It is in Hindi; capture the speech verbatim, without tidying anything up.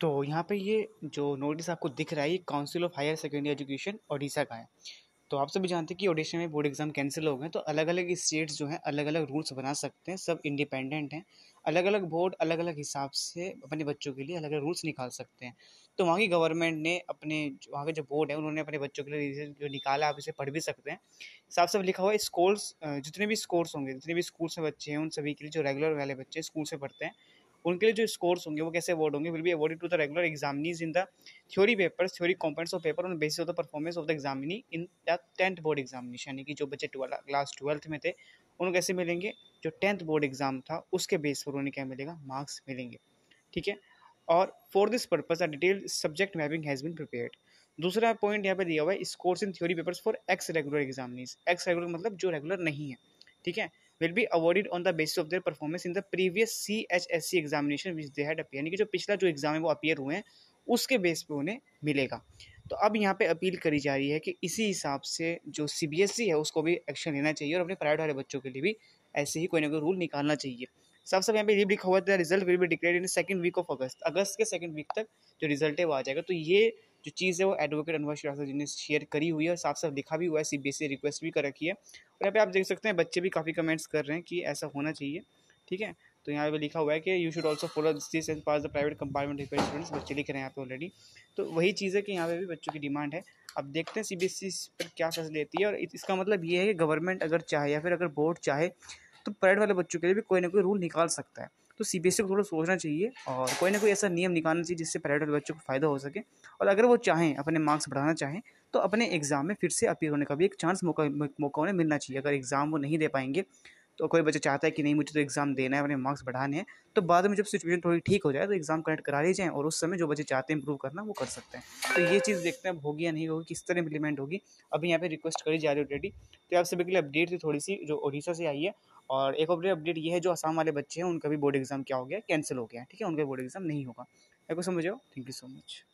तो यहाँ पे ये जो नोटिस आपको दिख रहा है, ये council of higher secondary education Odisha का है। तो आप सभी जानते हैं कि ओडिशा में बोर्ड एग्जाम कैंसिल हो गए, तो अलग अलग स्टेट्स जो हैं अलग अलग रूल्स बना सकते हैं, सब इंडिपेंडेंट हैं। अलग अलग बोर्ड अलग अलग हिसाब से अपने बच्चों के लिए अलग अलग रूल्स निकाल सकते हैं। तो वहाँ की गवर्नमेंट ने अपने वहाँ के जो बोर्ड है उन्होंने अपने बच्चों के लिए जो निकाला, आप इसे पढ़ भी सकते हैं। साफ साफ लिखा हुआ है, स्कूल्स जितने भी स्कोर्स होंगे, जितने भी स्कूल्स में बच्चे हैं, उन सभी के लिए जो रेगुलर वाले बच्चे स्कूल से पढ़ते हैं, उनके लिए जो स्कोर्स होंगे वो कैसे अवार्ड होंगे, will be awarded to the regular examinees in the theory papers, theory components of paper on basis of the performance of the examinee in the tenth board examination. यानी कि जो बच्चे क्लास ट्वेल्थ में थे उनको कैसे मिलेंगे, जो टेंथ बोर्ड एग्जाम था उसके बेस पर उन्हें क्या मिलेगा, मार्क्स मिलेंगे। ठीक है। और for this purpose a detail subject mapping has been prepared. दूसरा पॉइंट यहाँ पे दिया हुआ है, scores in theory papers for ex regular examinees. Ex regular मतलब जो रेगुलर नहीं है। ठीक है। will be awarded on the basis of their performance in the previous C H S C examination which they had appeared। यानी कि जो पिछला जो एग्जाम है वो अपीयर हुए हैं उसके बेस पे उन्हें मिलेगा। तो अब यहाँ पे अपील करी जा रही है कि इसी हिसाब से जो सी बी एस ई है उसको भी एक्शन लेना चाहिए और अपने प्राइवेट वाले बच्चों के लिए भी ऐसे ही कोई ना कोई रूल निकालना चाहिए। साफ साफ यहाँ पे ये लिखा हुआ है, result will be declared in second week of August. अगस्त के सेकंड वीक तक जो रिजल्ट है वो आ जाएगा। तो ये जो चीज़ है वो एडवोकेट अनवर श्रीवास्तव जी ने शेयर करी हुई है और साफ साफ लिखा भी हुआ है, C B S E request भी कर रखी है। और यहाँ पे आप देख सकते हैं बच्चे भी काफ़ी कमेंट्स कर रहे हैं कि ऐसा होना चाहिए। ठीक है। तो यहाँ पे लिखा हुआ है कि you should also follow this and pass the private compartment students. बच्चे लिख रहे हैं यहाँ पे ऑलरेडी। तो वही चीज़ है कि यहाँ पे भी बच्चों की डिमांड है। अब देखते हैं सी बी एस ई पर क्या फैसला लेती है। और इसका मतलब ये है कि गवर्नमेंट अगर चाहे या फिर अगर बोर्ड चाहे तो प्राइवेट वाले बच्चों के लिए भी कोई ना कोई रूल निकाल सकता है। तो सी बी एस ई को थोड़ा सोचना चाहिए और कोई ना कोई ऐसा नियम निकालना चाहिए जिससे प्राइवेट वाले बच्चों को फ़ायदा हो सके। और अगर वो चाहें अपने मार्क्स बढ़ाना चाहें तो अपने एग्ज़ाम में फिर से अपीयर होने का भी एक चांस मौका मौका उन्हें मिलना चाहिए। अगर एग्ज़ाम वो नहीं दे पाएंगे तो कोई बच्चा चाहता है कि नहीं मुझे तो एग्ज़ाम देना है, अपने मार्क्स बढ़ाने हैं, तो बाद में जब सिचुएशन थोड़ी ठीक हो जाए तो एग्ज़ाम कंडक्ट करा ली जाए और उस समय जो बच्चे चाहते हैं इंप्रूव करना वो कर सकते हैं। तो ये चीज़ देखते हैं अब होगी या नहीं होगी, किस तरह इंप्लीमेंट होगी। अभी यहाँ पे रिक्वेस्ट करी जा रही है ऑलरेडी। तो आप सभी के लिए अपडेट थी थोड़ी सी जो ओडिशा से आई है। और एक और अपडेट ये है, जो असम वाले बच्चे हैं उनका भी बोर्ड एग्जाम क्या हो गया, कैंसिल हो गया। ठीक है, उनका बोर्ड एग्जाम नहीं होगा। आपको समझ आओ। Thank you so much.